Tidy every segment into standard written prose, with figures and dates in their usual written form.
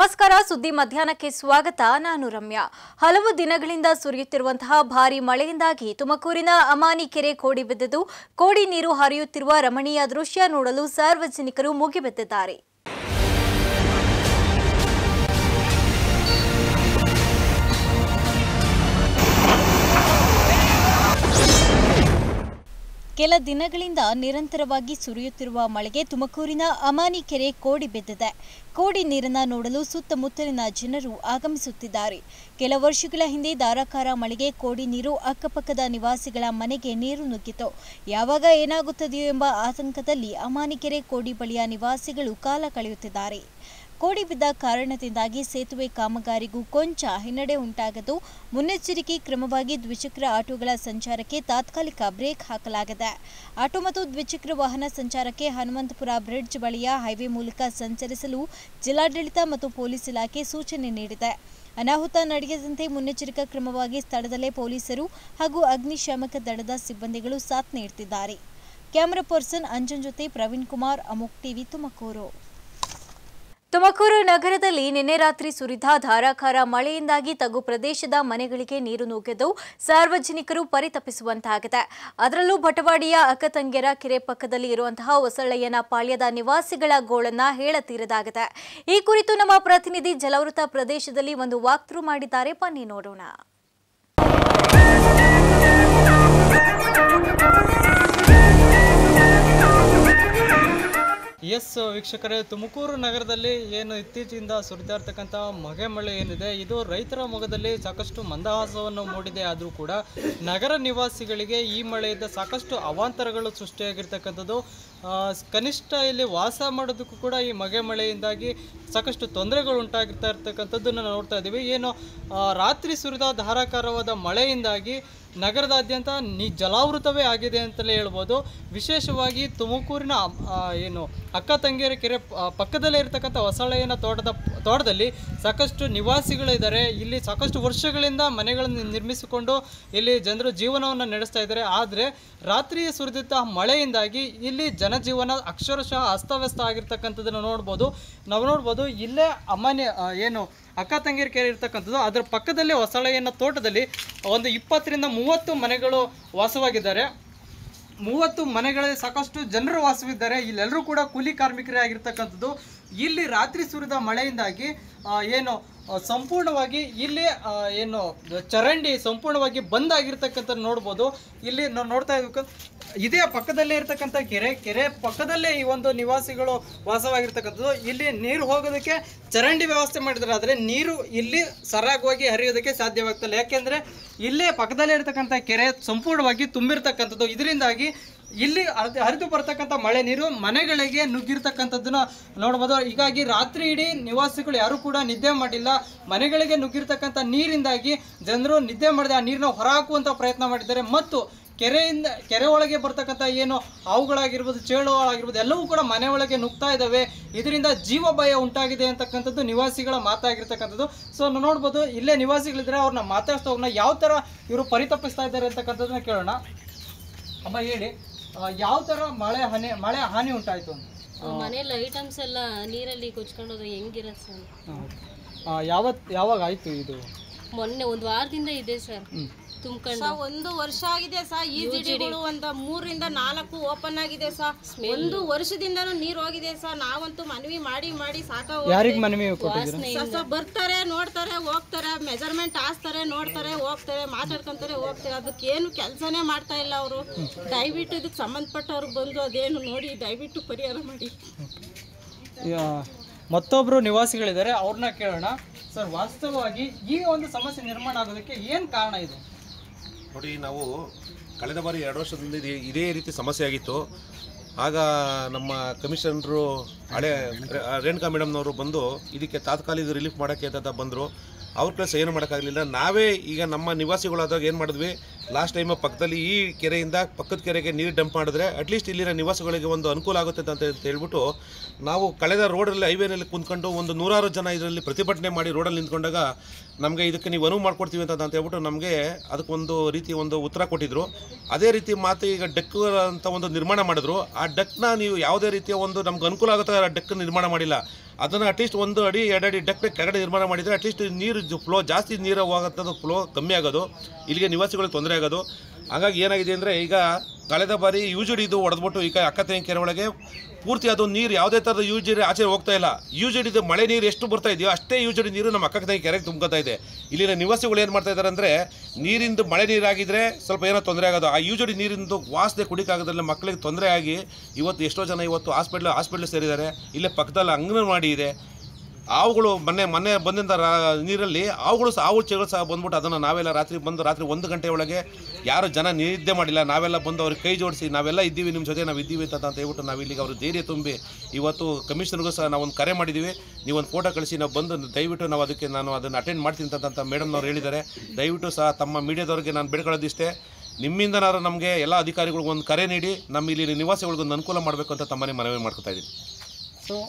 ನಮಸ್ಕಾರ. ಸುದ್ದಿ ಮಧ್ಯಾಹ್ನಕ್ಕೆ ಸ್ವಾಗತ. ನಾನು ರಮ್ಯಾ. ಹಲವು ದಿನಗಳಿಂದ ಸುರಿಯುತ್ತಿರುವಂತಹ ಭಾರೀ ಮಳೆಯಿಂದಾಗಿ ತುಮಕೂರಿನ ಅಮಾನಿ ಕೆರೆ ಕೋಡಿ ಬಿದ್ದಿದ್ದು, ಕೋಡಿ ನೀರು ಹರಿಯುತ್ತಿರುವ ರಮಣೀಯ ದೃಶ್ಯ ನೋಡಲು ಸಾರ್ವಜನಿಕರು ಮುಗಿಬಿದ್ದಿದ್ದಾರೆ. ಕೆಲ ದಿನಗಳಿಂದ ನಿರಂತರವಾಗಿ ಸುರಿಯುತ್ತಿರುವ ಮಳೆಗೆ ತುಮಕೂರಿನ ಅಮಾನಿ ಕೆರೆ ಕೋಡಿ ಬಿದ್ದಿದೆ. ಕೋಡಿ ನೀರನ್ನು ನೋಡಲು ಸುತ್ತಮುತ್ತಲಿನ ಜನರು ಆಗಮಿಸುತ್ತಿದ್ದಾರೆ. ಕೆಲ ವರ್ಷಗಳ ಹಿಂದೆ ಧಾರಾಕಾರ ಮಳೆಗೆ ಕೋಡಿ ನೀರು ಅಕ್ಕಪಕ್ಕದ ನಿವಾಸಿಗಳ ಮನೆಗೆ ನೀರು ನುಗ್ಗಿತು. ಯಾವಾಗ ಏನಾಗುತ್ತದೆಯೋ ಎಂಬ ಆತಂಕದಲ್ಲಿ ಅಮಾನಿ ಕೆರೆ ಕೋಡಿ ಬಳಿಯ ನಿವಾಸಿಗಳು ಕಾಲ ಕಳೆಯುತ್ತಿದ್ದಾರೆ. ಕೋಡಿ ಬಿದ್ದ ಕಾರಣದಿಂದಾಗಿ ಸೇತುವೆ ಕಾಮಗಾರಿಗೂ ಕೊಂಚ ಹಿನ್ನಡೆ ಉಂಟಾಗದು. ಮುನ್ನೆಚ್ಚರಿಕೆ ಕ್ರಮವಾಗಿ ದ್ವಿಚಕ್ರ ಆಟೋಗಳ ಸಂಚಾರಕ್ಕೆ ತಾತ್ಕಾಲಿಕ ಬ್ರೇಕ್ ಹಾಕಲಾಗಿದೆ. ಆಟೋ ಮತ್ತು ದ್ವಿಚಕ್ರ ವಾಹನ ಸಂಚಾರಕ್ಕೆ ಹನುಮಂತಪುರ ಬ್ರಿಡ್ಜ್ ಬಳಿಯ ಹೈವೇ ಮೂಲಕ ಸಂಚರಿಸಲು ಜಿಲ್ಲಾಡಳಿತ ಮತ್ತು ಪೊಲೀಸ್ ಇಲಾಖೆ ಸೂಚನೆ ನೀಡಿದೆ. ಅನಾಹುತ ನಡೆಯದಂತೆ ಮುನ್ನೆಚ್ಚರಿಕಾ ಕ್ರಮವಾಗಿ ಸ್ಥಳದಲ್ಲೇ ಪೊಲೀಸರು ಹಾಗೂ ಅಗ್ನಿಶಾಮಕ ದಳದ ಸಿಬ್ಬಂದಿಗಳು ಸಾಥ್ ನೀಡುತ್ತಿದ್ದಾರೆ. ಕ್ಯಾಮರಾ ಪರ್ಸನ್ ಅಂಜನ್ ಜೊತೆ ಪ್ರವೀಣ್ ಕುಮಾರ್, ಅಮೋಕ್ ಟಿವಿ, ತುಮಕೂರು. ತುಮಕೂರು ನಗರದಲ್ಲಿ ನಿನ್ನೆ ರಾತ್ರಿ ಸುರಿದ ಧಾರಾಕಾರ ಮಳೆಯಿಂದಾಗಿ ತಗ್ಗು ಪ್ರದೇಶದ ಮನೆಗಳಿಗೆ ನೀರು ನುಗ್ಗಿದ್ದು ಸಾರ್ವಜನಿಕರು ಪರಿತಪಿಸುವಂತಾಗಿದೆ. ಅದರಲ್ಲೂ ಬಟವಾಡಿಯ ಅಕ್ಕತಂಗೆರ ಕೆರೆ ಪಕ್ಕದಲ್ಲಿ ಇರುವಂತಹ ಹೊಸಳ್ಳಯ್ಯನ ಪಾಳ್ಯದ ನಿವಾಸಿಗಳ ಗೋಳನ್ನ ಹೇಳತೀರದಾಗಿದೆ. ಈ ಕುರಿತು ನಮ್ಮ ಪ್ರತಿನಿಧಿ ಜಲವೃತ ಪ್ರದೇಶದಲ್ಲಿ ಒಂದು ವಾಕ್ಥ್ರೂ ಮಾಡಿದ್ದಾರೆ. ಬನ್ನಿ ನೋಡೋಣ. ಎಸ್ ವೀಕ್ಷಕರೇ, ತುಮಕೂರು ನಗರದಲ್ಲಿ ಏನು ಇತ್ತೀಚಿನಿಂದ ಸುರಿತಾ ಇರ್ತಕ್ಕಂಥ ಮಳೆ ಏನಿದೆ, ಇದು ರೈತರ ಮೊಗದಲ್ಲಿ ಸಾಕಷ್ಟು ಮಂದಹಾಸವನ್ನು ಮೂಡಿದೆ. ಆದರೂ ಕೂಡ ನಗರ ನಿವಾಸಿಗಳಿಗೆ ಈ ಮಳೆಯಿಂದ ಸಾಕಷ್ಟು ಅವಾಂತರಗಳು ಸೃಷ್ಟಿಯಾಗಿರ್ತಕ್ಕಂಥದ್ದು. ಕನಿಷ್ಠ ಇಲ್ಲಿ ವಾಸ ಮಾಡೋದಕ್ಕೂ ಕೂಡ ಈ ಮಳೆಯಿಂದಾಗಿ ಸಾಕಷ್ಟು ತೊಂದರೆಗಳು ಉಂಟಾಗಿರ್ತಾ ಇರ್ತಕ್ಕಂಥದ್ದನ್ನು ನೋಡ್ತಾ ಇದ್ದೀವಿ. ಏನು ರಾತ್ರಿ ಸುರಿದ ಧಾರಾಕಾರವಾದ ಮಳೆಯಿಂದಾಗಿ ನಗರದಾದ್ಯಂತ ಜಲಾವೃತವೇ ಆಗಿದೆ ಅಂತಲೇ ಹೇಳ್ಬೋದು. ವಿಶೇಷವಾಗಿ ತುಮಕೂರಿನ ಏನು ಅಕ್ಕತಂಗೇರ ಕೆರೆ ಪಕ್ಕದಲ್ಲೇ ಇರತಕ್ಕಂಥ ಹೊಸಳ್ಳಯ್ಯನ ತೋಟದಲ್ಲಿ ಸಾಕಷ್ಟು ನಿವಾಸಿಗಳಿದ್ದಾರೆ. ಇಲ್ಲಿ ಸಾಕಷ್ಟು ವರ್ಷಗಳಿಂದ ಮನೆಗಳನ್ನು ನಿರ್ಮಿಸಿಕೊಂಡು ಇಲ್ಲಿ ಜನರು ಜೀವನವನ್ನು ನಡೆಸ್ತಾ ಇದ್ದಾರೆ. ಆದರೆ ರಾತ್ರಿ ಸುರಿದಂಥ ಮಳೆಯಿಂದಾಗಿ ಇಲ್ಲಿ ಜನಜೀವನ ಅಕ್ಷರಶಃ ಅಸ್ತವ್ಯಸ್ತ ಆಗಿರ್ತಕ್ಕಂಥದ್ದನ್ನು ನಾವು ನೋಡ್ಬೋದು. ಇಲ್ಲೇ ಏನು ಅಕ್ಕತಂಗೇರ ಕೆರೆ ಇರ್ತಕ್ಕಂಥದ್ದು, ಅದರ ಪಕ್ಕದಲ್ಲೇ ಹೊಸಳ್ಳಯ್ಯನ ತೋಟದಲ್ಲಿ ಒಂದು 20ರಿಂದ 30 ಮನೆಗಳು ವಾಸವಾಗಿದ್ದಾರೆ. 30 ಮನೆಗಳಲ್ಲಿ ಸಾಕಷ್ಟು ಜನರು ವಾಸವಿದ್ದಾರೆ. ಇಲ್ಲೆಲ್ಲರೂ ಕೂಡ ಕೂಲಿ ಕಾರ್ಮಿಕರೇ ಆಗಿರ್ತಕ್ಕಂಥದ್ದು. ಇಲ್ಲಿ ರಾತ್ರಿ ಸುರಿದ ಮಳೆಯಿಂದಾಗಿ ಏನು ಸಂಪೂರ್ಣವಾಗಿ ಇಲ್ಲಿ ಏನು ಚರಂಡಿ ಸಂಪೂರ್ಣವಾಗಿ ಬಂದ್ ಆಗಿರ್ತಕ್ಕಂಥದ್ದು ನೋಡ್ಬೋದು. ಇಲ್ಲಿ ನಾವು ನೋಡ್ತಾ ಇದ್ವಿ, ಇದೇ ಪಕ್ಕದಲ್ಲೇ ಇರ್ತಕ್ಕಂಥ ಕೆರೆ ಪಕ್ಕದಲ್ಲೇ ಈ ಒಂದು ನಿವಾಸಿಗಳು ವಾಸವಾಗಿರ್ತಕ್ಕಂಥದ್ದು. ಇಲ್ಲಿ ನೀರು ಹೋಗೋದಕ್ಕೆ ಚರಂಡಿ ವ್ಯವಸ್ಥೆ ಮಾಡಿದ್ದಾರೆ, ಆದರೆ ನೀರು ಇಲ್ಲಿ ಸರಾಗವಾಗಿ ಹರಿಯೋದಕ್ಕೆ ಸಾಧ್ಯವಾಗ್ತಿಲ್ಲ. ಯಾಕೆಂದರೆ ಇಲ್ಲೇ ಪಕ್ಕದಲ್ಲೇ ಇರ್ತಕ್ಕಂಥ ಕೆರೆ ಸಂಪೂರ್ಣವಾಗಿ ತುಂಬಿರ್ತಕ್ಕಂಥದ್ದು. ಇದರಿಂದಾಗಿ ಇಲ್ಲಿ ಹರಿದು ಬರ್ತಕ್ಕಂಥ ಮಳೆ ನೀರು ಮನೆಗಳಿಗೆ ನುಗ್ಗಿರ್ತಕ್ಕಂಥದ್ದನ್ನ ನೋಡ್ಬೋದು. ಹೀಗಾಗಿ ರಾತ್ರಿ ಇಡೀ ನಿವಾಸಿಗಳು ಯಾರು ಕೂಡ ನಿದ್ದೆ ಮಾಡಿಲ್ಲ. ಮನೆಗಳಿಗೆ ನುಗ್ಗಿರ್ತಕ್ಕಂಥ ನೀರಿಂದಾಗಿ ಜನರು ನಿದ್ದೆ ಮಾಡದೆ ಆ ನೀರನ್ನ ಹೊರಹಾಕುವಂಥ ಪ್ರಯತ್ನ ಮಾಡಿದ್ದಾರೆ. ಮತ್ತು ಕೆರೆ ಒಳಗೆ ಬರ್ತಕ್ಕಂಥ ಏನು ಹಾವುಗಳಾಗಿರ್ಬೋದು, ಚೇಳುಗಳಾಗಿರ್ಬೋದು, ಎಲ್ಲವೂ ಕೂಡ ಮನೆ ಒಳಗೆ ನುಗ್ತಾ ಇದ್ದಾವೆ. ಇದರಿಂದ ಜೀವ ಭಯ ಉಂಟಾಗಿದೆ ಅಂತಕ್ಕಂಥದ್ದು ನಿವಾಸಿಗಳ ಮಾತಾಗಿರ್ತಕ್ಕಂಥದ್ದು. ಸೊ ನಾವು ನೋಡ್ಬೋದು, ಇಲ್ಲೇ ನಿವಾಸಿಗಳಿದ್ರೆ ಅವ್ರನ್ನ ಮಾತಾಡ್ತಾ ಹೋಗೋಣ, ಯಾವ ಥರ ಇವರು ಪರಿತಪಿಸ್ತಾ ಇದ್ದಾರೆ ಅಂತಕ್ಕಂಥದ್ದನ್ನ ಕೇಳೋಣ. ಅಮ್ಮ ಹೇಳಿ, ಯಾವ ಥರ ಮಳೆ ಹಾನಿ ಉಂಟಾಯಿತು ಅಂತ? ಮನೇಲಿ ಐಟಮ್ಸ್ ಎಲ್ಲ ನೀರಲ್ಲಿ ಕೊಚ್ಕೊಂಡೋದು ಹೆಂಗಿರತ್ತೆ ಸರ್? ಯಾವಾಗ ಆಯಿತು ಇದು? ಮೊನ್ನೆ ಒಂದು ವಾರದಿಂದ ಇದೆ ಸರ್. ತುಂಬ್ಕೊಂಡು 1 ವರ್ಷ ಆಗಿದೆ ಸರ್. ಈ ಜಿಡಿಗಳು ಒಂದು 3 ರಿಂದ 4 ಓಪನ್ ಆಗಿದೆ ಸರ್. 1 ವರ್ಷದಿಂದನೂ ನೀರು ಹೋಗಿದೆ ಸರ್. ನಾವಂತೂ ಮನವಿ ಮಾಡಿ ಸಾಕಾಗಿ ಯಾರಿಗೆ ಮನವಿ ಕೊಟ್ಟಿದ್ದೀರಾ? ಬರ್ತಾರೆ, ನೋಡ್ತಾರೆ, ಹೋಗ್ತಾರೆ, ಮೆಜರ್ಮೆಂಟ್ ಹಾಸ್ತಾರೆ, ನೋಡ್ತಾರೆ, ಹೋಗ್ತಾರೆ, ಮಾತಾಡ್ಕೊಂತಾರೆ, ಹೋಗ್ತಾರೆ. ಅದಕ್ಕೇನು ಕೆಲಸನೇ ಮಾಡ್ತಾ ಇಲ್ಲ ಅವರು. ದಯವಿಟ್ಟು ಇದಕ್ಕೆ ಸಂಬಂಧಪಟ್ಟವ್ರು ಬಂದು ಅದೇನು ನೋಡಿ ದಯವಿಟ್ಟು ಪರಿಹಾರ ಮಾಡಿ. ಮತ್ತೊಬ್ರು ನಿವಾಸಿಗಳಿದ್ದಾರೆ, ಅವ್ರನ್ನ ಕೇಳೋಣ. ಸರ್, ವಾಸ್ತವವಾಗಿ ಈ ಒಂದು ಸಮಸ್ಯೆ ನಿರ್ಮಾಣ ಆಗೋದಕ್ಕೆ ಏನು ಕಾರಣ ಇದೆ? ನೋಡಿ, ನಾವು ಕಳೆದ ಬಾರಿ 2 ವರ್ಷದಿಂದ ಇದೇ ರೀತಿ ಸಮಸ್ಯೆ ಆಗಿತ್ತು. ಆಗ ನಮ್ಮ ಕಮಿಷನರು ಹಳೆ ರೇಣುಕಾ ಮೇಡಮ್ನವರು ಬಂದು ಇದಕ್ಕೆ ತಾತ್ಕಾಲಿಕ ರಿಲೀಫ್ ಮಾಡೋಕ್ಕೆ ಅಂತ ಬಂದರು. ಅವ್ರ ಕೆಲಸ ಏನು ಮಾಡೋಕ್ಕಾಗಲಿಲ್ಲ. ನಾವೇ ಈಗ ನಮ್ಮ ನಿವಾಸಿಗಳಾದಾಗ ಏನು ಮಾಡಿದ್ವಿ, ಲಾಸ್ಟ್ ಟೈಮ್ ಪಕ್ಕದಲ್ಲಿ ಈ ಕೆರೆಯಿಂದ ಪಕ್ಕದ ಕೆರೆಗೆ ನೀರು ಡಂಪ್ ಮಾಡಿದ್ರೆ ಅಟ್ಲೀಸ್ಟ್ ಇಲ್ಲಿನ ನಿವಾಸಿಗಳಿಗೆ ಒಂದು ಅನುಕೂಲ ಆಗುತ್ತೆ ಅಂತ ಹೇಳ್ಬಿಟ್ಟು ನಾವು ಕಳೆದ ರೋಡಲ್ಲಿ ಹೈವೇನಲ್ಲಿ ಕುಂತ್ಕೊಂಡು ಒಂದು 100 ಜನ ಇದರಲ್ಲಿ ಪ್ರತಿಭಟನೆ ಮಾಡಿ ರೋಡಲ್ಲಿ ನಿಂತ್ಕೊಂಡಾಗ ನಮಗೆ ಇದಕ್ಕೆ ನೀವು ಅನುವು ಮಾಡ್ಕೊಡ್ತೀವಿ ಅಂತ ಹೇಳ್ಬಿಟ್ಟು ನಮಗೆ ಅದಕ್ಕೊಂದು ರೀತಿ ಒಂದು ಉತ್ತರ ಕೊಟ್ಟಿದ್ದರು. ಅದೇ ರೀತಿ ಮಾತು ಈಗ ಡೆಕ್ ಅಂತ ಒಂದು ನಿರ್ಮಾಣ ಮಾಡಿದ್ರು. ಆ ಡೆಕ್ನ ನೀವು ಯಾವುದೇ ರೀತಿಯ ಒಂದು ನಮ್ಗೆ ಅನುಕೂಲ ಆಗುತ್ತೆ ಆ ಡೆಕ್ ನಿರ್ಮಾಣ ಮಾಡಿಲ್ಲ. ಅದನ್ನು ಅಟ್ಲೀಸ್ಟ್ 1 ಅಡಿ 2 ಅಡಿ ಡಕ್ ಕೆಳಗಡೆ ನಿರ್ಮಾಣ ಮಾಡಿದರೆ ಅಟ್ಲೀಸ್ಟ್ ನೀರು ಫ್ಲೋ ಜಾಸ್ತಿ ನೀರು ಹೋಗೋಂಥದ್ದು ಫ್ಲೋ ಕಮ್ಮಿ ಆಗೋದು, ಇಲ್ಲಿಗೆ ನಿವಾಸಿಗಳಿಗೆ ತೊಂದರೆ ಆಗೋದು. ಹಾಗಾಗಿ ಏನಾಗಿದೆ ಅಂದರೆ ಈಗ ಕಳೆದ ಬಾರಿ ಯೂಜಿಡಿದು ಹೊಡೆದ್ಬಿಟ್ಟು ಈಗ ಅಕ್ಕತಂಗಿ ಕೆರೆ ಒಳಗೆ ಪೂರ್ತಿ ಅದು ನೀರು ಯಾವುದೇ ಥರದ ಯೂಜಿಡಿ ಆಚೆ ಹೋಗ್ತಾ ಇಲ್ಲ. ಯೂಜಿಡಿದು ಮಳೆ ನೀರು ಎಷ್ಟು ಬರ್ತಾ ಇದೆಯೋ ಅಷ್ಟೇ ಯೂಜಿಡಿ ನೀರು ನಮ್ಮ ಅಕ್ಕತಂಗಿ ಕೆರೆಗೆ ತುಂಬ್ಕೊತಾ ಇದೆ. ಇಲ್ಲಿನ ನಿವಾಸಿಗಳು ಏನು ಮಾಡ್ತಾ ಇದ್ದಾರೆ ಅಂದರೆ ನೀರಿಂದು ಮಳೆ ನೀರಾಗಿದ್ದರೆ ಸ್ವಲ್ಪ ಏನೋ ತೊಂದರೆ ಆಗೋದು, ಆ ಯೂಜಿಡಿ ನೀರಿಂದು ವಾಸನೆ ಕುಡಿಕಾಗೋದ್ರಲ್ಲಿ ಮಕ್ಕಳಿಗೆ ತೊಂದರೆ ಆಗಿ ಇವತ್ತು ಎಷ್ಟೋ ಜನ ಇವತ್ತು ಹಾಸ್ಪಿಟ್ಲ್ ಸೇರಿದ್ದಾರೆ. ಇಲ್ಲೇ ಪಕ್ಕದಲ್ಲಿ ಅಂಗನವಾಡಿ ಇದೆ. ಹಾವುಗಳು ಮೊನ್ನೆ ಬಂದಿಂದ ನೀರಲ್ಲಿ ಹಾವು ಚೆಗಳು ಸಹ ಬಂದ್ಬಿಟ್ಟು ಅದನ್ನು ನಾವೆಲ್ಲ ರಾತ್ರಿ 1 ಗಂಟೆ ಒಳಗೆ ಯಾರು ಜನ ನಿದ್ದೆ ಮಾಡಿಲ್ಲ, ನಾವೆಲ್ಲ ಬಂದು ಅವ್ರಿಗೆ ಕೈ ಜೋಡಿಸಿ ನಾವೆಲ್ಲ ಇದ್ದೀವಿ, ನಿಮ್ಮ ಜೊತೆ ನಾವು ಇದ್ದೀವಿ ಅಂತ ಹೇಳ್ಬಿಟ್ಟು ನಾವು ಇಲ್ಲಿಗೆ ಅವರು ಧೈರ್ಯ ತುಂಬಿ ಇವತ್ತು ಕಮಿಷನರ್ಗೂ ಸಹ ನಾವು ಒಂದು ಕರೆ ಮಾಡಿದ್ದೀವಿ. ನೀವೊಂದು ಫೋಟೋ ಕಳಿಸಿ ನಾವು ಬಂದು ದಯವಿಟ್ಟು ನಾವು ನಾನು ಅದನ್ನು ಅಟೆಂಡ್ ಮಾಡ್ತೀನಿ ಅಂತ ಮೇಡಮ್ನವ್ರು ಹೇಳಿದ್ದಾರೆ. ದಯವಿಟ್ಟು ಸಹ ತಮ್ಮ ಮೀಡಿಯಾದವ್ರಿಗೆ ನಾನು ಬೇಡ್ಕೊಳ್ಳೋದಿಷ್ಟೇ, ನಿಮ್ಮಿಂದನಾರು ನಮಗೆ ಎಲ್ಲ ಅಧಿಕಾರಿಗಳಿಗೂ ಒಂದು ಕರೆ ನೀಡಿ ನಮ್ಮ ಇಲ್ಲಿ ನಿವಾಸಿಗಳಿಗೊಂದು ಅನುಕೂಲ ಮಾಡಬೇಕು ಅಂತ ತಮ್ಮನೇ ಮನವಿ ಮಾಡ್ಕೊತಾ ಇದ್ದೀನಿ. ಸೊ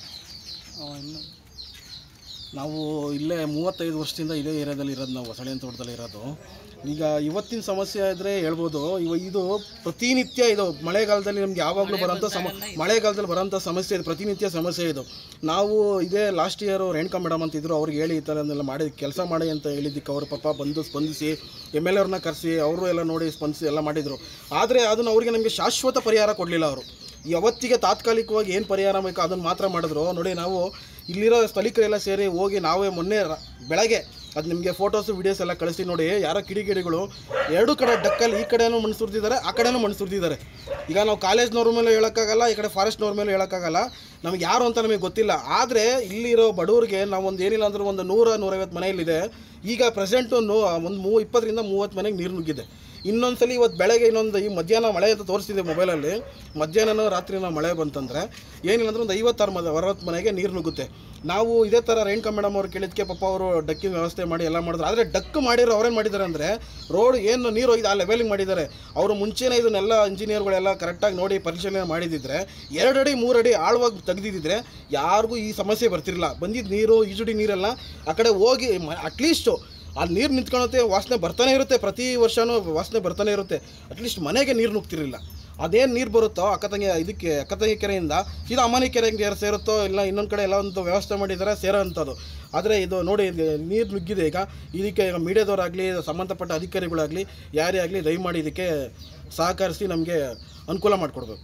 ನಾವು ಇಲ್ಲೇ 35 ವರ್ಷದಿಂದ ಇದೇ ಏರಿಯಾದಲ್ಲಿ ಇರೋದು, ನಾವು ಹೊಸಳ್ಳಿ ತೋಟದಲ್ಲಿ ಇರೋದು. ಈಗ ಇವತ್ತಿನ ಸಮಸ್ಯೆ ಆದರೆ ಹೇಳ್ಬೋದು, ಇದು ಪ್ರತಿನಿತ್ಯ ಇದು ಮಳೆಗಾಲದಲ್ಲಿ ನಮ್ಗೆ ಯಾವಾಗಲೂ ಮಳೆಗಾಲದಲ್ಲಿ ಬರೋಂಥ ಸಮಸ್ಯೆ ಇದು, ಪ್ರತಿನಿತ್ಯ ಸಮಸ್ಯೆ ಇದು. ನಾವು ಇದೇ ಲಾಸ್ಟ್ ಇಯರು ರೇಣುಕಾ ಮೇಡಮ್ ಅಂತಿದ್ರು, ಅವ್ರಿಗೆ ಹೇಳಿ ಈ ಥರನೆಲ್ಲ ಮಾಡಿ ಕೆಲಸ ಮಾಡಿ ಅಂತ ಹೇಳಿದ್ದಕ್ಕೆ ಅವರು ಪಾಪ ಬಂದು ಸ್ಪಂದಿಸಿ MLA ಅವ್ರನ್ನ ಕರೆಸಿ ಅವರು ಎಲ್ಲ ನೋಡಿ ಸ್ಪಂದಿಸಿ ಎಲ್ಲ ಮಾಡಿದರು. ಆದರೆ ಅದನ್ನು ಅವರಿಗೆ ನಮಗೆ ಶಾಶ್ವತ ಪರಿಹಾರ ಕೊಡಲಿಲ್ಲ. ಅವರು ಯಾವತ್ತಿಗೆ ತಾತ್ಕಾಲಿಕವಾಗಿ ಏನು ಪರಿಹಾರ ಬೇಕೋ ಅದನ್ನು ಮಾತ್ರ ಮಾಡಿದ್ರು. ನೋಡಿ, ನಾವು ಇಲ್ಲಿರೋ ಸ್ಥಳೀಕರೆಲ್ಲ ಸೇರಿ ಹೋಗಿ ನಾವೇ ಮೊನ್ನೆ ಬೆಳಗ್ಗೆ ಅದು ನಿಮಗೆ ಫೋಟೋಸು ವೀಡಿಯೋಸ್ ಎಲ್ಲ ಕಳಿಸಿ ನೋಡಿ, ಯಾರೋ ಕಿಡಿಗೇಡಿಗಳು 2 ಕಡೆ ಡಕ್ಕಲ್ಲಿ ಈ ಕಡೆನೂ ಮಣ್ಣು ಸುರಿದಿದ್ದಾರೆ, ಆ ಕಡೆನೂ ಮಣ್ಣು ಸುರಿದಿದ್ದಾರೆ. ಈಗ ನಾವು ಕಾಲೇಜ್ನವ್ರ ಮೇಲೆ ಹೇಳೋಕ್ಕಾಗಲ್ಲ, ಈ ಕಡೆ ಫಾರೆಸ್ಟ್ನವ್ರ ಮೇಲೆ ಹೇಳೋಕ್ಕಾಗಲ್ಲ, ನಮಗೆ ಯಾರು ಅಂತ ನಮಗೆ ಗೊತ್ತಿಲ್ಲ. ಆದರೆ ಇಲ್ಲಿರೋ ಬಡವರಿಗೆ ನಾವು ಒಂದು ಏನಿಲ್ಲ ಅಂದರೂ ಒಂದು 100-150 ಮನೆಯಲ್ಲಿದೆ. ಈಗ ಪ್ರೆಸೆಂಟು ಒಂದು 20-30 ಮನೆಗೆ ನೀರು ನುಗ್ಗಿದೆ. ಇನ್ನೊಂದ್ಸಲಿ ಇವತ್ತು ಬೆಳಗ್ಗೆ ಈ ಮಧ್ಯಾಹ್ನ ಮಳೆ ಅಂತ ತೋರಿಸ್ತಿದ್ದೆ ಮೊಬೈಲಲ್ಲಿ, ಮಧ್ಯಾಹ್ನ ರಾತ್ರಿನ ಮಳೆ ಬಂತಂದರೆ ಏನಿಲ್ಲ ಅಂದ್ರೆ ಒಂದು 50-60 ಮನೆಗೆ ನೀರು ನುಗ್ಗುತ್ತೆ. ನಾವು ಇದೇ ಥರ ರೇಣುಕಾ ಮೇಡಮ್ ಅವ್ರು ಕೇಳಿದ್ದಕ್ಕೆ ಪಾಪ ಅವರು ಡಕ್ಕಿನ ವ್ಯವಸ್ಥೆ ಮಾಡಿ ಎಲ್ಲ ಮಾಡಿದ್ರು. ಆದರೆ ಡಕ್ ಮಾಡಿರೋ ಅವ್ರೇನು ಮಾಡಿದ್ದಾರೆ ಅಂದರೆ ರೋಡ್ ಏನು ನೀರು ಹೋಗಿದೆ ಆ ಲೆವೆಲಿಗೆ ಮಾಡಿದ್ದಾರೆ. ಅವರು ಮುಂಚೆನೇ ಇದನ್ನೆಲ್ಲ ಇಂಜಿನಿಯರ್ಗಳೆಲ್ಲ ಕರೆಕ್ಟಾಗಿ ನೋಡಿ ಪರಿಶೀಲನೆ ಮಾಡಿದಿದ್ರೆ 2 ಅಡಿ 3 ಅಡಿ ಆಳವಾಗಿ ತೆಗೆದಿದ್ದರೆ ಯಾರಿಗೂ ಈ ಸಮಸ್ಯೆ ಬರ್ತಿರಲಿಲ್ಲ. ಬಂದಿದ್ದ ನೀರು ಈಜುಡಿ ನೀರೆಲ್ಲ ಆ ಕಡೆ ಹೋಗಿ ಅಟ್ಲೀಸ್ಟು ಆ ನೀರು ನಿಂತ್ಕೊಳ್ಳುತ್ತೆ, ವಾಸನೆ ಬರ್ತಾನೆ ಇರುತ್ತೆ, ಪ್ರತಿ ವರ್ಷವೂ ವಾಸನೆ ಬರ್ತಾನೆ ಇರುತ್ತೆ. ಅಟ್ಲೀಸ್ಟ್ ಮನೆಗೆ ನೀರು ನುಗ್ತಿರಲಿಲ್ಲ. ಅದೇನು ನೀರು ಬರುತ್ತೋ ಅಕ್ಕತಂಗಿ ಕೆರೆಯಿಂದ ಸೀದಾ ಅಮಾನಿ ಕೆರೆಗೆ ಸೇರುತ್ತೋ ಇಲ್ಲ ಇನ್ನೊಂದು ಕಡೆ ಎಲ್ಲ ಒಂದು ವ್ಯವಸ್ಥೆ ಮಾಡಿದ್ದಾರೆ ಸೇರೋ ಅಂಥದ್ದು. ಆದರೆ ಇದು ನೋಡಿ ನೀರು ನುಗ್ಗಿದೆ. ಇದಕ್ಕೆ ಮೀಡಿಯಾದವರಾಗಲಿ ಸಂಬಂಧಪಟ್ಟ ಅಧಿಕಾರಿಗಳಾಗಲಿ ಯಾರೇ ಆಗಲಿ ದಯಮಾಡಿ ಇದಕ್ಕೆ ಸಹಕರಿಸಿ ನಮಗೆ ಅನುಕೂಲ ಮಾಡಿಕೊಡ್ಬೇಕು.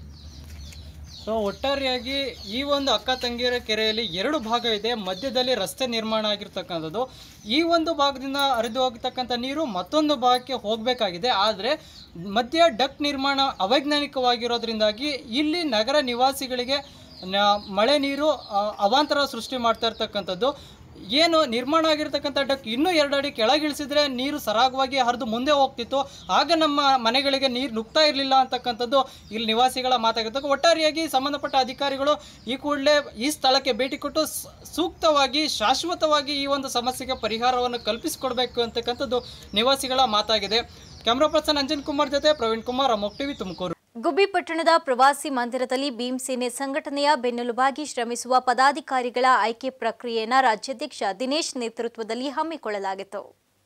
ಸೊ ಒಟ್ಟಾರೆಯಾಗಿ ಈ ಒಂದು ಅಕ್ಕ ತಂಗಿಯರ ಕೆರೆಯಲ್ಲಿ 2 ಭಾಗ ಇದೆ. ಮಧ್ಯದಲ್ಲಿ ರಸ್ತೆ ನಿರ್ಮಾಣ ಆಗಿರ್ತಕ್ಕಂಥದ್ದು. ಈ ಒಂದು ಭಾಗದಿಂದ ಹರಿದು ಹೋಗ್ತಕ್ಕಂಥ ನೀರು ಮತ್ತೊಂದು ಭಾಗಕ್ಕೆ ಹೋಗಬೇಕಾಗಿದೆ. ಆದರೆ ಮಧ್ಯ ಡಕ್ ನಿರ್ಮಾಣ ಅವೈಜ್ಞಾನಿಕವಾಗಿರೋದ್ರಿಂದಾಗಿ ಇಲ್ಲಿ ನಗರ ನಿವಾಸಿಗಳಿಗೆ ಮಳೆ ನೀರು ಅವಾಂತರ ಸೃಷ್ಟಿ ಮಾಡ್ತಾ ಇರ್ತಕ್ಕಂಥದ್ದು. ಏನು ನಿರ್ಮಾಣ ಆಗಿರ್ತಕ್ಕಂಥ ಡಕ್ ಇನ್ನೂ 2 ಅಡಿ ಕೆಳಗಿಳಿಸಿದ್ರೆ ನೀರು ಸರಾಗವಾಗಿ ಹರಿದು ಮುಂದೆ ಹೋಗ್ತಿತ್ತು, ಆಗ ನಮ್ಮ ಮನೆಗಳಿಗೆ ನೀರು ನುಗ್ತಾ ಇರಲಿಲ್ಲ ಅಂತಕ್ಕಂಥದ್ದು ಇಲ್ಲಿ ನಿವಾಸಿಗಳ ಮಾತಾಗಿರ್ತಕ್ಕ. ಒಟ್ಟಾರೆಯಾಗಿ ಸಂಬಂಧಪಟ್ಟ ಅಧಿಕಾರಿಗಳು ಈ ಕೂಡಲೇ ಈ ಸ್ಥಳಕ್ಕೆ ಭೇಟಿ ಕೊಟ್ಟು ಸೂಕ್ತವಾಗಿ ಶಾಶ್ವತವಾಗಿ ಈ ಒಂದು ಸಮಸ್ಯೆಗೆ ಪರಿಹಾರವನ್ನು ಕಲ್ಪಿಸಿಕೊಡ್ಬೇಕು ಅಂತಕ್ಕಂಥದ್ದು ನಿವಾಸಿಗಳ ಮಾತಾಗಿದೆ. ಕ್ಯಾಮ್ರಾ ಪರ್ಸನ್ ಅಂಜನ್ ಕುಮಾರ್ ಜೊತೆ ಪ್ರವೀಣ್ ಕುಮಾರ್, ಅಮೋಕ್ ಟಿವಿ, ತುಮಕೂರು. ಗುಬ್ಬಿ ಪಟ್ಟಣದ ಪ್ರವಾಸಿ ಮಂದಿರದಲ್ಲಿ ಭೀಮಸೇನೆ ಸಂಘಟನೆಯ ಬೆನ್ನೆಲುಬಾಗಿ ಶ್ರಮಿಸುವ ಪದಾಧಿಕಾರಿಗಳ ಆಯ್ಕೆ ಪ್ರಕ್ರಿಯೆಯನ್ನು ರಾಜ್ಯಾಧ್ಯಕ್ಷ ದಿನೇಶ್ ನೇತೃತ್ವದಲ್ಲಿ ಹಮ್ಮಿಕೊಳ್ಳಲಾಗಿತ್ತು.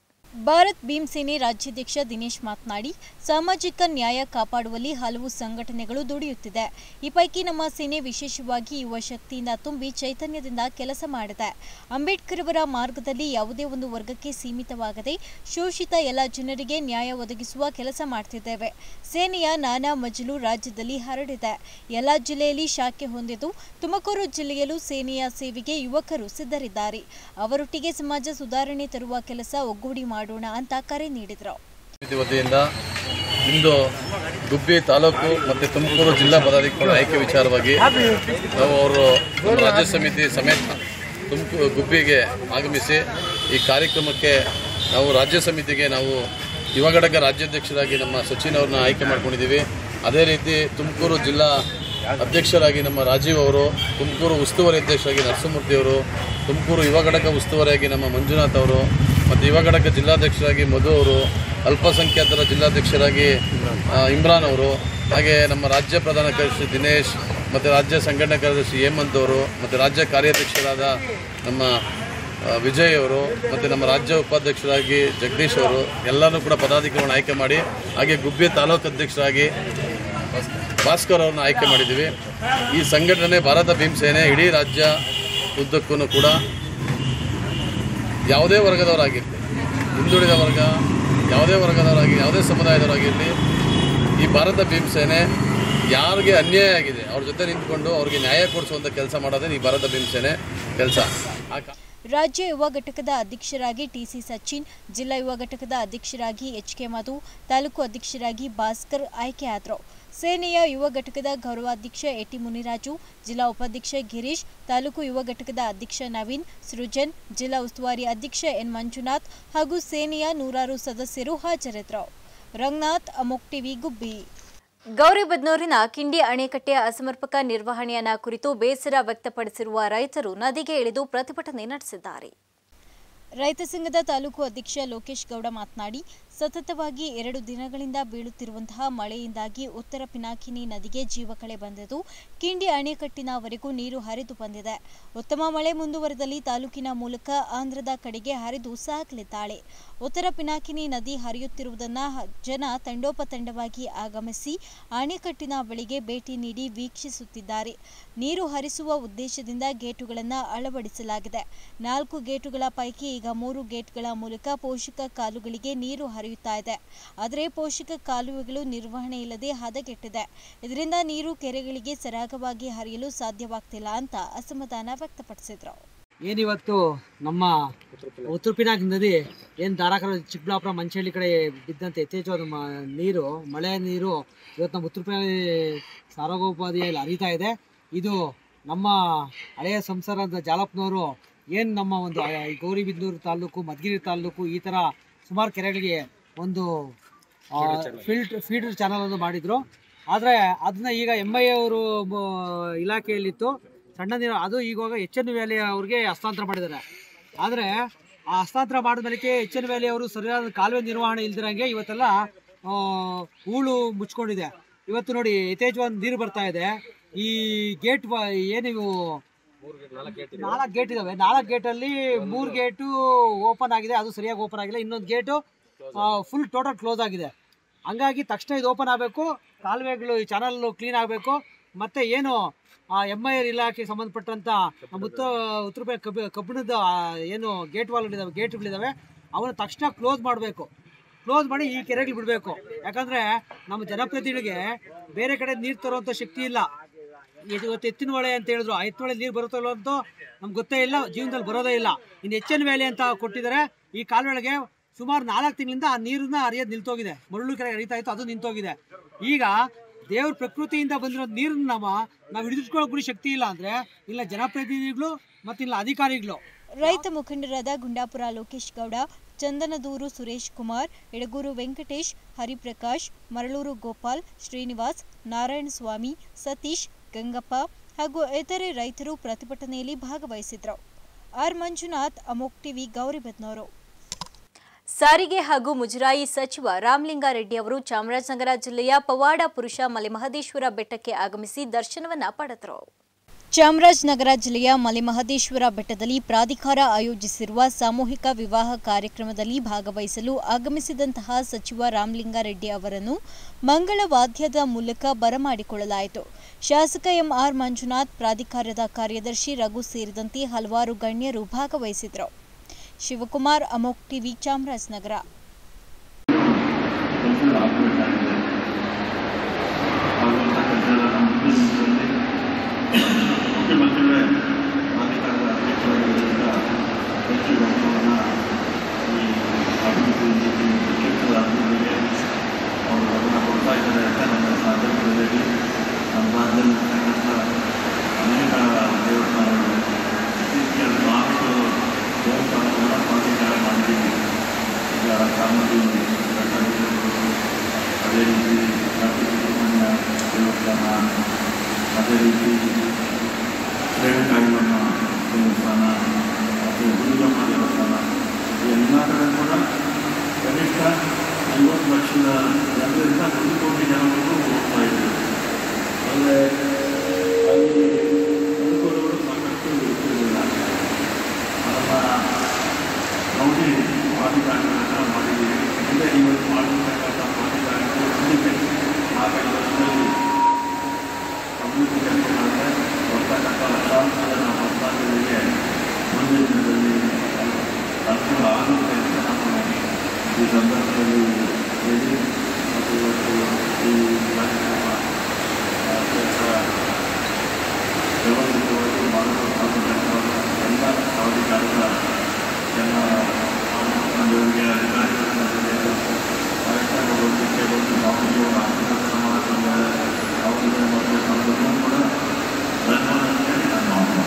ಭಾರತ್ ಭೀಮಸೇನೆ ರಾಜ್ಯಾಧ್ಯಕ್ಷ ದಿನೇಶ್ ಮಾತನಾಡಿ, ಸಾಮಾಜಿಕ ನ್ಯಾಯ ಕಾಪಾಡುವಲ್ಲಿ ಹಲವು ಸಂಘಟನೆಗಳು ದುಡಿಯುತ್ತಿದೆ. ಈ ಪೈಕಿ ನಮ್ಮ ಸೇನೆ ವಿಶೇಷವಾಗಿ ಯುವ ಶಕ್ತಿಯಿಂದ ತುಂಬಿ ಚೈತನ್ಯದಿಂದ ಕೆಲಸ ಮಾಡಿದೆ. ಅಂಬೇಡ್ಕರ್ ಅವರ ಮಾರ್ಗದಲ್ಲಿ ಯಾವುದೇ ಒಂದು ವರ್ಗಕ್ಕೆ ಸೀಮಿತವಾಗದೆ ಶೋಷಿತ ಎಲ್ಲ ಜನರಿಗೆ ನ್ಯಾಯ ಒದಗಿಸುವ ಕೆಲಸ ಮಾಡ್ತಿದ್ದೇವೆ. ಸೇನೆಯ ನಾನಾ ಮಜಲು ರಾಜ್ಯದಲ್ಲಿ ಹರಡಿದೆ. ಎಲ್ಲ ಜಿಲ್ಲೆಯಲ್ಲಿ ಶಾಖೆ ಹೊಂದಿದ್ದು ತುಮಕೂರು ಜಿಲ್ಲೆಯಲ್ಲೂ ಸೇನೆಯ ಸೇವೆಗೆ ಯುವಕರು ಸಿದ್ಧರಿದ್ದಾರೆ. ಅವರೊಟ್ಟಿಗೆ ಸಮಾಜ ಸುಧಾರಣೆ ತರುವ ಕೆಲಸ ಒಗ್ಗೂಡಿ ಮಾಡೋಣ ಅಂತ ಕರೆ ನೀಡಿದರು. ವತಿಯಿಂದ ಇಂದು ಗುಬ್ಬಿ ತಾಲೂಕು ಮತ್ತು ತುಮಕೂರು ಜಿಲ್ಲಾ ಪದಾಧಿಕಾರಿಗಳ ಆಯ್ಕೆ ವಿಚಾರವಾಗಿ ನಾವು ಅವರು ರಾಜ್ಯ ಸಮಿತಿ ಸಮೇತ ಗುಬ್ಬಿಗೆ ಆಗಮಿಸಿ ಈ ಕಾರ್ಯಕ್ರಮಕ್ಕೆ ನಾವು ರಾಜ್ಯ ಸಮಿತಿಗೆ ನಾವು ಯುವ ಘಟಕ ರಾಜ್ಯಾಧ್ಯಕ್ಷರಾಗಿ ನಮ್ಮ ಸಚಿನ್ ಅವ್ರನ್ನ ಆಯ್ಕೆ ಮಾಡ್ಕೊಂಡಿದ್ದೀವಿ. ಅದೇ ರೀತಿ ತುಮಕೂರು ಜಿಲ್ಲಾ ಅಧ್ಯಕ್ಷರಾಗಿ ನಮ್ಮ ರಾಜೀವ್ ಅವರು, ತುಮಕೂರು ಉಸ್ತುವಾರಿ ಅಧ್ಯಕ್ಷರಾಗಿ ನರಸಿಂಹಮೂರ್ತಿಯವರು, ತುಮಕೂರು ಯುವ ಘಟಕ ಉಸ್ತುವಾರಿಯಾಗಿ ನಮ್ಮ ಮಂಜುನಾಥ್ ಅವರು, ಮತ್ತು ಯುವ ಘಟಕ ಜಿಲ್ಲಾಧ್ಯಕ್ಷರಾಗಿ ಮಧು ಅವರು, ಅಲ್ಪಸಂಖ್ಯಾತರ ಜಿಲ್ಲಾಧ್ಯಕ್ಷರಾಗಿ ಇಮ್ರಾನ್ ಅವರು, ಹಾಗೆ ನಮ್ಮ ರಾಜ್ಯ ಪ್ರಧಾನ ಕಾರ್ಯದರ್ಶಿ ದಿನೇಶ್ ಮತ್ತು ರಾಜ್ಯ ಸಂಘಟನಾ ಕಾರ್ಯದರ್ಶಿ ಹೇಮಂತ್ ಅವರು, ಮತ್ತು ರಾಜ್ಯ ಕಾರ್ಯಾಧ್ಯಕ್ಷರಾದ ನಮ್ಮ ವಿಜಯ್ ಅವರು, ಮತ್ತು ನಮ್ಮ ರಾಜ್ಯ ಉಪಾಧ್ಯಕ್ಷರಾಗಿ ಜಗದೀಶ್ ಅವರು ಎಲ್ಲರೂ ಕೂಡ ಪದಾಧಿಕಾರಿಗಳನ್ನು ಆಯ್ಕೆ ಮಾಡಿ, ಹಾಗೆ ಗುಬ್ಬಿ ತಾಲೂಕು ಅಧ್ಯಕ್ಷರಾಗಿ ಭಾಸ್ಕರ್ ಅವ್ರನ್ನ ಆಯ್ಕೆ ಮಾಡಿದ್ದೀವಿ. ಈ ಸಂಘಟನೆ ಭಾರತ ಭೀಮಸೇನೆ ಇಡೀ ರಾಜ್ಯ ಉದ್ದಕ್ಕೂ ಕೂಡ ಯಾವುದೇ ವರ್ಗದವರಾಗಿರಲಿ, ಹಿಂದುಳಿದ ವರ್ಗ, ಯಾವುದೇ ವರ್ಗದವರಾಗಿ, ಯಾವುದೇ ಸಮುದಾಯದವರಾಗಿರಲಿ, ಈ ಭಾರತ ಭೀಮಸೇನೆ ಯಾರಿಗೆ ಅನ್ಯಾಯ ಆಗಿದೆ ಅವ್ರ ಜೊತೆ ನಿಂತ್ಕೊಂಡು ಅವ್ರಿಗೆ ನ್ಯಾಯ ಕೊಡಿಸುವಂಥ ಕೆಲಸ ಮಾಡೋದೇ ಈ ಭಾರತ ಭೀಮಸೇನೆ ಕೆಲಸ. ರಾಜ್ಯ ಯುವ ಘಟಕದ ಅಧ್ಯಕ್ಷರಾಗಿ ಟಿಸಿ ಸಚಿನ್, ಜಿಲ್ಲಾ ಯುವ ಘಟಕದ ಅಧ್ಯಕ್ಷರಾಗಿ ಎಚ್ಕೆ ಮಧು, ತಾಲೂಕು ಅಧ್ಯಕ್ಷರಾಗಿ ಭಾಸ್ಕರ್ ಆಯ್ಕೆಯಾದರು. ಸೇನೆಯ ಯುವ ಘಟಕದ ಗೌರವಾಧ್ಯಕ್ಷ ಎಟಿ ಮುನಿರಾಜು, ಜಿಲ್ಲಾ ಉಪಾಧ್ಯಕ್ಷ ಗಿರೀಶ್, ತಾಲೂಕು ಯುವ ಘಟಕದ ಅಧ್ಯಕ್ಷ ನವೀನ್, ಸೃಜನ್, ಜಿಲ್ಲಾ ಉಸ್ತುವಾರಿ ಅಧ್ಯಕ್ಷ ಎನ್ ಮಂಜುನಾಥ್ ಹಾಗೂ ಸೇನೆಯ ನೂರಾರು ಸದಸ್ಯರು ಹಾಜರಿದ್ದರು. ರಂಗನಾಥ್, ಅಮೋಕ್ ಟಿವಿ, ಗುಬ್ಬಿ. ಗೌರಿಬಿದನೂರಿನ ಕಿಂಡಿ ಅಣೆಕಟ್ಟೆಯ ಅಸಮರ್ಪಕ ನಿರ್ವಹಣೆಯನ್ನ ಕುರಿತು ಬೇಸರ ವ್ಯಕ್ತಪಡಿಸಿರುವ ರೈತರು ನದಿಗೆ ಇಳಿದು ಪ್ರತಿಭಟನೆ ನಡೆಸಿದ್ದಾರೆ. ರೈತ ಸಂಘದ ತಾಲೂಕು ಅಧ್ಯಕ್ಷ ಲೋಕೇಶ್ ಗೌಡ ಮಾತನಾಡಿ, ಸತತವಾಗಿ 2 ದಿನಗಳಿಂದ ಬೀಳುತ್ತಿರುವಂತಹ ಮಳೆಯಿಂದಾಗಿ ಉತ್ತರ ಪಿನಾಕಿನಿ ನದಿಗೆ ಜೀವಕಳೆ ಬಂದಿದ್ದು, ಕಿಂಡಿ ಅಣೆಕಟ್ಟಿನವರೆಗೂ ನೀರು ಹರಿದು ಬಂದಿದೆ. ಉತ್ತಮ ಮಳೆ ಮುಂದುವರೆದಲ್ಲಿ ತಾಲೂಕಿನ ಮೂಲಕ ಆಂಧ್ರದ ಕಡೆಗೆ ಹರಿದು ಸಾಗಲಿದ್ದಾಳೆ. ಉತ್ತರ ಪಿನಾಕಿನಿ ನದಿ ಹರಿಯುತ್ತಿರುವುದನ್ನು ಜನ ತಂಡೋಪತಂಡವಾಗಿ ಆಗಮಿಸಿ ಅಣೆಕಟ್ಟಿನ ಬಳಿಗೆ ಭೇಟಿ ನೀಡಿ ವೀಕ್ಷಿಸುತ್ತಿದ್ದಾರೆ. ನೀರು ಹರಿಸುವ ಉದ್ದೇಶದಿಂದ ಗೇಟುಗಳನ್ನು ಅಳವಡಿಸಲಾಗಿದೆ. 4 ಗೇಟುಗಳ ಪೈಕಿ ಈಗ 3 ಗೇಟ್ಗಳ ಮೂಲಕ ಪೋಷಕ ಕಾಲುಗಳಿಗೆ ನೀರು ಹರಿಯುತ್ತಾ ಇದೆ. ಆದರೆ ಪೋಷಕ ಕಾಲುವೆಗಳು ನಿರ್ವಹಣೆ ಇಲ್ಲದೆ ಹದಗೆಟ್ಟಿದೆ. ಇದರಿಂದ ನೀರು ಕೆರೆಗಳಿಗೆ ಸರಾಗವಾಗಿ ಹರಿಯಲು ಸಾಧ್ಯವಾಗ್ತಿಲ್ಲ ಅಂತ ಅಸಮಾಧಾನ ವ್ಯಕ್ತಪಡಿಸಿದ್ರು. ಏನಿವತ್ತು ನಮ್ಮ ಉತ್ತರ ಪಿನಾಕಿ ನದಿ ಏನು ಧಾರಾಕಾರ ಚಿಕ್ಕಬಳ್ಳಾಪುರ ಮಂಚಳ್ಳಿ ಕಡೆ ಬಿದ್ದಂತೆ ಯಥೇಚ್ಛವಾದ ನೀರು, ಮಳೆ ನೀರು ಇವತ್ತು ನಮ್ಮ ಉತ್ತರ ಪಿನಾಕಿ ಸಾರೋಗೋಪಾದಿಯಲ್ಲಿ ಹರಿತಾ ಇದೆ. ಇದು ನಮ್ಮ ಹಳೆಯ ಸಂಸಾರದ ಜಾಲಪ್ಪನವರು ಏನು ನಮ್ಮ ಒಂದು ಗೌರಿಬಿದನೂರು ತಾಲೂಕು, ಮಧುಗಿರಿ ತಾಲೂಕು ಈ ಥರ ಸುಮಾರು ಕೆರೆಗಳಿಗೆ ಒಂದು ಫೀಡರ್ ಚಾನಲನ್ನು ಮಾಡಿದರು. ಆದರೆ ಅದನ್ನ ಈಗ MI ಅವರು ಇಲಾಖೆಯಲ್ಲಿತ್ತು, ಸಣ್ಣ ನೀರು ಅದು ಈವಾಗ HN ವ್ಯಾಲಿ ಅವ್ರಿಗೆ ಹಸ್ತಾಂತರ ಮಾಡಿದ್ದಾರೆ. ಆದರೆ ಆ ಹಸ್ತಾಂತರ ಮಾಡಿದ ಮೇಲೆ HN ವ್ಯಾಲಿ ಅವರು ಸರಿಯಾದ ಕಾಲುವೆ ನಿರ್ವಹಣೆ ಇಲ್ದಿರಂಗೆ ಇವತ್ತೆಲ್ಲ ಹೂಳು ಮುಚ್ಕೊಂಡಿದೆ. ಇವತ್ತು ನೋಡಿ ಯಥೇಚ್ಛವಾದ ನೀರು ಬರ್ತಾ ಇದೆ. ಈ ಗೇಟ್ ಏನಿವು 4 ಗೇಟ್ ಇದಾವೆ. 4 ಗೇಟಲ್ಲಿ 3 ಗೇಟು ಓಪನ್ ಆಗಿದೆ, ಅದು ಸರಿಯಾಗಿ ಓಪನ್ ಆಗಿಲ್ಲ. ಇನ್ನೊಂದು ಗೇಟು ಫುಲ್ ಟೋಟಲ್ ಕ್ಲೋಸ್ ಆಗಿದೆ. ಹಂಗಾಗಿ ತಕ್ಷಣ ಇದು ಓಪನ್ ಆಗಬೇಕು, ಕಾಲುವೆಗಳು ಈ ಚಾನಲ್ ಕ್ಲೀನ್ ಆಗಬೇಕು. ಮತ್ತು ಏನು MI ಇಲಾಖೆಗೆ ಸಂಬಂಧಪಟ್ಟಂಥ ನಮ್ಮ ಉತ್ತರ ಕಬ್ಬಿಣದ ಏನು ಗೇಟ್ಗಳಿದ್ದಾವೆ ಅವನ್ನ ತಕ್ಷಣ ಕ್ಲೋಸ್ ಮಾಡಬೇಕು. ಕ್ಲೋಸ್ ಮಾಡಿ ಈ ಕೆರೆಗೆ ಬಿಡಬೇಕು. ಯಾಕಂದರೆ ನಮ್ಮ ಜನಪ್ರತಿನಿಧಿಗೆ ಬೇರೆ ಕಡೆ ನೀರು ತರುವಂಥ ಶಕ್ತಿ ಇಲ್ಲ. ಇವತ್ತು ಎತ್ತಿನ ಹೊಳೆ ಅಂತ ಹೇಳಿದ್ರು, ಆ ಎತ್ತಿನ ಹೊಳೆ ನೀರು ಬರುತ್ತಲ್ಲ ಅಂತ ನಮ್ಗೆ ಗೊತ್ತೇ ಇಲ್ಲ, ಜೀವನದಲ್ಲಿ ಬರೋದೇ ಇಲ್ಲ. ಇನ್ನು HN ವ್ಯಾಲಿ ಅಂತ ಕೊಟ್ಟಿದ್ದಾರೆ. ಈ ಕಾಲುವೆಗೆ ಸುಮಾರು 4 ತಿಂಗಳಿಂದ ಆ ನೀರನ್ನ ಹರಿಯೋದು ನಿಂತೋಗಿದೆ. ಮರಳು ಕೆರೆ ಹರಿತಾ ಇತ್ತು, ಅದು ನಿಂತೋಗಿದೆ. ಈಗ ದೇವ್ರ ಪ್ರಕೃತಿಯಿಂದ ಬಂದಿರೋ ನೀರನ್ನ ನಾವು ಹಿಡಿದಿಟ್ಕೊಳ್ಳೋ ಗುರಿ ಶಕ್ತಿ ಇಲ್ಲ ಅಂದರೆ ಇಲ್ಲ ಜನಪ್ರತಿನಿಧಿಗಳು ಮತ್ತಿಲ್ಲ ಅಧಿಕಾರಿಗಳು. ರೈತ ಮುಖಂಡರಾದ ಗುಂಡಾಪುರ ಲೋಕೇಶ್ ಗೌಡ, ಚಂದನದೂರು ಸುರೇಶ್ ಕುಮಾರ್, ಎಡಗೂರು ವೆಂಕಟೇಶ್, ಹರಿಪ್ರಕಾಶ್, ಮರಳೂರು ಗೋಪಾಲ್, ಶ್ರೀನಿವಾಸ್, ನಾರಾಯಣ ಸ್ವಾಮಿ, ಸತೀಶ್, ಗಂಗಪ್ಪ ಹಾಗೂ ಇತರೆ ರೈತರು ಪ್ರತಿಭಟನೆಯಲ್ಲಿ ಭಾಗವಹಿಸಿದ್ರು. ಆರ್ ಮಂಜುನಾಥ್, ಅಮೋಕ್ ಟಿವಿ, ಗೌರಿಬಿದನೂರು. ಸಾರಿಗೆ ಹಾಗೂ ಮುಜರಾಯಿ ಸಚಿವ ರಾಮಲಿಂಗಾರೆಡ್ಡಿ ಅವರು ಚಾಮರಾಜನಗರ ಜಿಲ್ಲೆಯ ಪವಾಡ ಪುರುಷ ಮಲೆಮಹದೇಶ್ವರ ಬೆಟ್ಟಕ್ಕೆ ಆಗಮಿಸಿ ದರ್ಶನವನ್ನ ಪಡೆದರು. ಚಾಮರಾಜನಗರ ಜಿಲ್ಲೆಯ ಮಲೆಮಹದೇಶ್ವರ ಬೆಟ್ಟದಲ್ಲಿ ಪ್ರಾಧಿಕಾರ ಆಯೋಜಿಸಿರುವ ಸಾಮೂಹಿಕ ವಿವಾಹ ಕಾರ್ಯಕ್ರಮದಲ್ಲಿ ಭಾಗವಹಿಸಲು ಆಗಮಿಸಿದಂತಹ ಸಚಿವ ರಾಮಲಿಂಗಾರೆಡ್ಡಿ ಅವರನ್ನು ಮಂಗಳವಾದ್ಯದ ಮೂಲಕ ಬರಮಾಡಿಕೊಳ್ಳಲಾಯಿತು. ಶಾಸಕ ಎಂಆರ್ ಮಂಜುನಾಥ್, ಪ್ರಾಧಿಕಾರದ ಕಾರ್ಯದರ್ಶಿ ರಘು ಸೇರಿದಂತೆ ಹಲವಾರು ಗಣ್ಯರು ಭಾಗವಹಿಸಿದರು. ಶಿವಕುಮಾರ್, ಅಮೋಕ್ ಟಿವಿ, ಚಾಮರಾಜನಗರ. ಮುಖ್ಯಮಂತ್ರಿಗಳೇ ಪ್ರಾಧಿಕಾರದ ಅಧ್ಯಕ್ಷರಾಗಿರುವುದರಿಂದ ಹೆಚ್ಚು ಗಮನವನ್ನು ಈ ಅಭಿವೃದ್ಧಿ ಕ್ಷೇತ್ರದ ಅಭಿವೃದ್ಧಿಗೆ ಅವರು ಗಮನ ಕೊಡ್ತಾ ಇದ್ದಾರೆ ಅಂತ ನಮ್ಮ ಸಂದರ್ಭದಲ್ಲಿ ನಮ್ಮ ರಾಜ್ಯದಲ್ಲಿ ಇರ್ತಕ್ಕಂಥ ಅನೇಕ ದೇವಸ್ಥಾನಗಳು ಇತ್ತೀಚೆಗೆ 4 ದೇವಸ್ಥಾನಗಳನ್ನ ಪ್ರಾಧಿಕಾರ ಮಾಡಿದ್ದೀವಿ. ಈಗ ಚಾಮುಂಡಿ ಬೆಟ್ಟ, ಅದೇ ರೀತಿ ಸುಬ್ರಹ್ಮಣ್ಯ ದೇವಸ್ಥಾನ, ಅದೇ ರೀತಿ ರೇಣುಕಾಯಮ್ಮ ದೇವಸ್ಥಾನ ಮತ್ತು ದುರ್ಗಮ್ಮ ದೇವಸ್ಥಾನ, ಎಲ್ಲ ಕಡೆ ಕೂಡ ಕನಿಷ್ಠ 50 ಲಕ್ಷದ ಜನರಿಂದ 1 ಕೋಟಿ ಜನಗಳು ಹೋಗ್ತಾ ಇದ್ದಾರೆ. ಅಂದರೆ ಅಲ್ಲಿ ಅನುಕೂಲಗಳು ಸಾಕಷ್ಟು ಇರುವುದಿಲ್ಲ. ನಮ್ಮ ಕೌಂಟಿ ಪ್ರಾಧಿಕಾರಗಳನ್ನು ಮಾಡಿದ್ದೀವಿ. ಮುಂದೆ ಇವತ್ತು ಮಾಡಿರ್ತಕ್ಕಂಥ ಪ್ರಾಧಿಕಾರಗಳು ಮುಂದಕ್ಕೆ 4 ವರ್ಷದಲ್ಲಿ ಅಭಿವೃದ್ಧಿ ಕೆಲಸಗಳಿದೆ. ಬರ್ತಕ್ಕಂಥ ಲಕ್ಷಾಂತರ ಜನ ಭಕ್ತಾದಿಗಳಿಗೆ ಈ ಸಂದರ್ಭದಲ್ಲಿ ಹೇಳಿ ಮತ್ತು ಇವತ್ತು ಈ ಕಾರ್ಯಕ್ರಮ ಅತ್ಯಂತ ವ್ಯವಸ್ಥಿತವಾಗಿ ಮಾಡಲು ಸಾಧ್ಯವಾದ ಎಲ್ಲ ಅಧಿಕಾರಿಗಳ ಎಲ್ಲ ಅವರಿಗೆ ಅಧಿಕಾರಿಗಳ ಕಾರ್ಯಕ್ರಮಗಳೊಂದಿಗೆ ಒಂದು ಮಾಮೂಲಿ ಸಮಾರಂಭ ಅವರಿಗೆ ಮತ್ತು ಸಂದರ್ಭ ಕೂಡ ಧನ್ಯವಾದ ನಾನು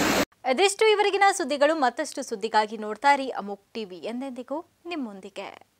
ಅದೆಷ್ಟು ಇವರೆಗಿನ ಸುದ್ದಿಗಳು. ಮತ್ತಷ್ಟು ಸುದ್ದಿಗಾಗಿ ನೋಡ್ತಾ ಇರಿ ಅಮೋಕ್ ಟಿವಿ, ಎಂದೆಂದಿಗೂ ನಿಮ್ಮೊಂದಿಗೆ.